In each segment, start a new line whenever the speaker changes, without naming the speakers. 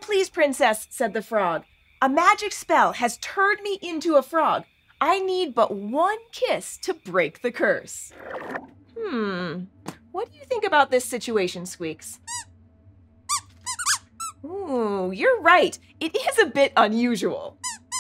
please, princess, said the frog. A magic spell has turned me into a frog. I need but one kiss to break the curse. What do you think about this situation, Squeaks? Ooh, you're right. It is a bit unusual.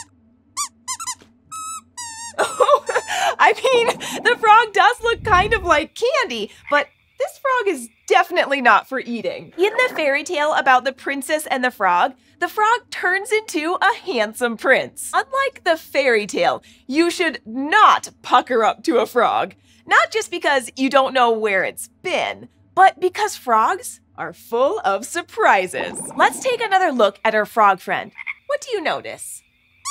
Oh, I mean, the frog does look kind of like candy, but this frog is definitely not for eating. In the fairy tale about the princess and the frog turns into a handsome prince. Unlike the fairy tale, you should not pucker up to a frog. Not just because you don't know where it's been, but because frogs are full of surprises. Let's take another look at our frog friend. What do you notice?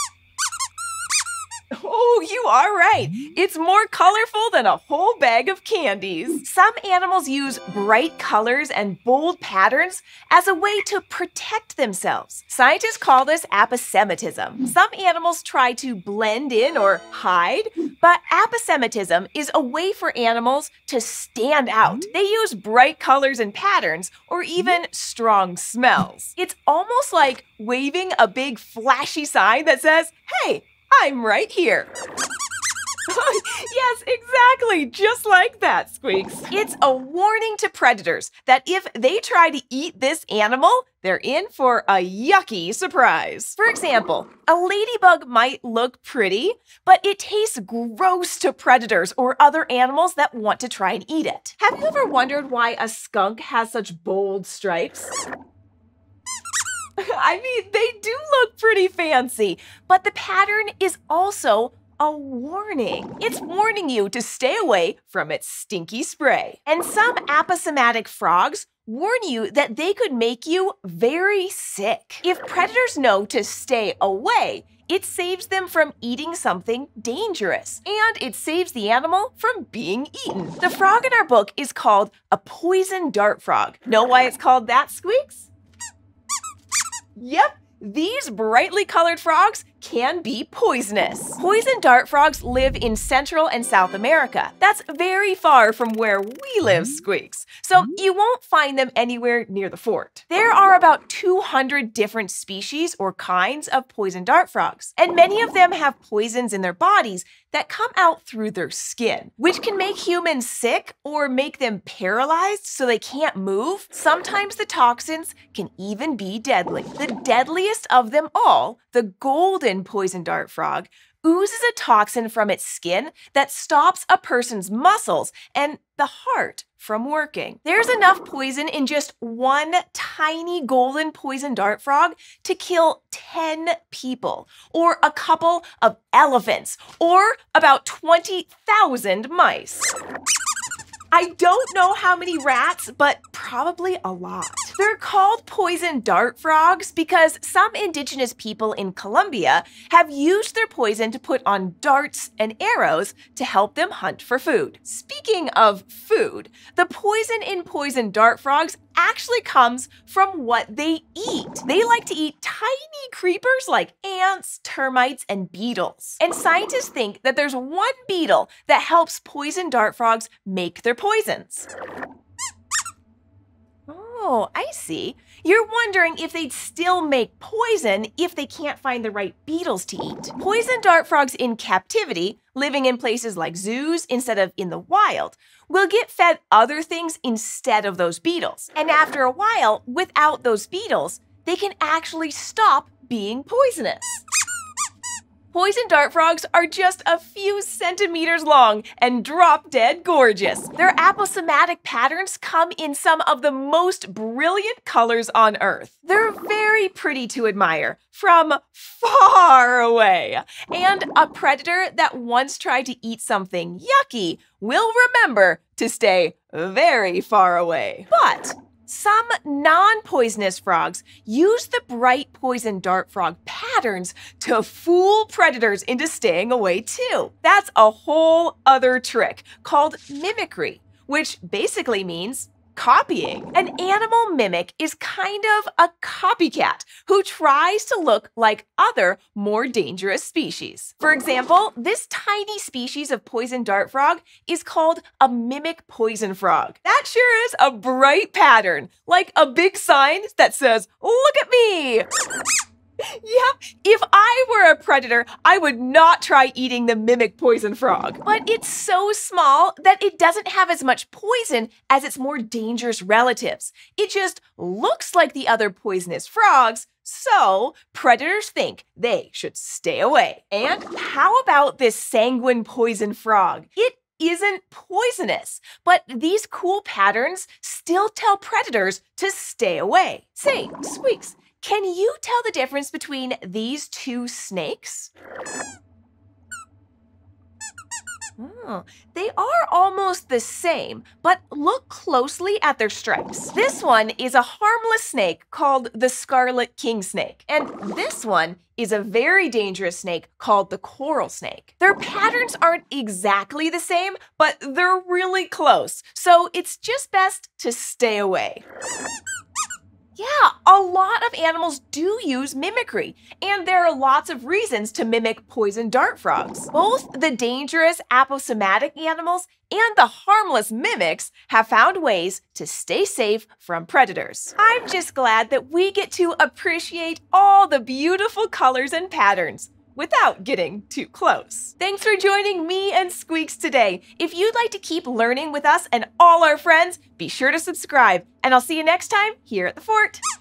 Oh, you are right. It's more colorful than a whole bag of candies. Some animals use bright colors and bold patterns as a way to protect themselves. Scientists call this aposematism. Some animals try to blend in or hide, but aposematism is a way for animals to stand out. They use bright colors and patterns, or even strong smells. It's almost like waving a big flashy sign that says, "Hey, I'm right here." Yes, exactly, just like that, Squeaks. It's a warning to predators that if they try to eat this animal, they're in for a yucky surprise. For example, a ladybug might look pretty, but it tastes gross to predators or other animals that want to try and eat it. Have you ever wondered why a skunk has such bold stripes? I mean, they do look pretty fancy, but the pattern is also a warning. It's warning you to stay away from its stinky spray. And some aposematic frogs warn you that they could make you very sick. If predators know to stay away, it saves them from eating something dangerous, and it saves the animal from being eaten. The frog in our book is called a poison dart frog. Know why it's called that, Squeaks? Yep, these brightly colored frogs can be poisonous. Poison dart frogs live in Central and South America. That's very far from where we live, Squeaks, so you won't find them anywhere near the fort. There are about 200 different species or kinds of poison dart frogs, and many of them have poisons in their bodies that come out through their skin, which can make humans sick or make them paralyzed so they can't move. Sometimes the toxins can even be deadly. The deadliest of them all, the golden poison dart frog, oozes a toxin from its skin that stops a person's muscles and the heart from working. There's enough poison in just one tiny golden poison dart frog to kill 10 people, or a couple of elephants, or about 20,000 mice. I don't know how many rats, but probably a lot. They're called poison dart frogs because some indigenous people in Colombia have used their poison to put on darts and arrows to help them hunt for food. Speaking of food, the poison in poison dart frogs actually comes from what they eat. They like to eat tiny creepers like ants, termites, and beetles. And scientists think that there's one beetle that helps poison dart frogs make their poisons. Oh, I see. You're wondering if they'd still make poison if they can't find the right beetles to eat. Poison dart frogs in captivity, living in places like zoos instead of in the wild, will get fed other things instead of those beetles. And after a while, without those beetles, they can actually stop being poisonous. Poison dart frogs are just a few centimeters long and drop-dead gorgeous. Their aposematic patterns come in some of the most brilliant colors on Earth. They're very pretty to admire from far away. And a predator that once tried to eat something yucky will remember to stay very far away. But some non-poisonous frogs use the bright poison dart frog patterns to fool predators into staying away too. That's a whole other trick called mimicry, which basically means copying. An animal mimic is kind of a copycat who tries to look like other, more dangerous species. For example, this tiny species of poison dart frog is called a mimic poison frog. That That sure is a bright pattern, like a big sign that says, "Look at me!" Yeah, if I were a predator, I would not try eating the mimic poison frog. But it's so small that it doesn't have as much poison as its more dangerous relatives. It just looks like the other poisonous frogs, so predators think they should stay away. And how about this sanguine poison frog? It isn't poisonous, but these cool patterns still tell predators to stay away. Say, Squeaks, can you tell the difference between these two snakes? Oh, they are almost the same, but look closely at their stripes. This one is a harmless snake called the scarlet king snake, and this one is a very dangerous snake called the coral snake. Their patterns aren't exactly the same, but they're really close, so it's just best to stay away. Yeah, a lot of animals do use mimicry, and there are lots of reasons to mimic poison dart frogs. Both the dangerous aposematic animals and the harmless mimics have found ways to stay safe from predators. I'm just glad that we get to appreciate all the beautiful colors and patterns without getting too close. Thanks for joining me and Squeaks today. If you'd like to keep learning with us and all our friends, be sure to subscribe, and I'll see you next time here at the fort.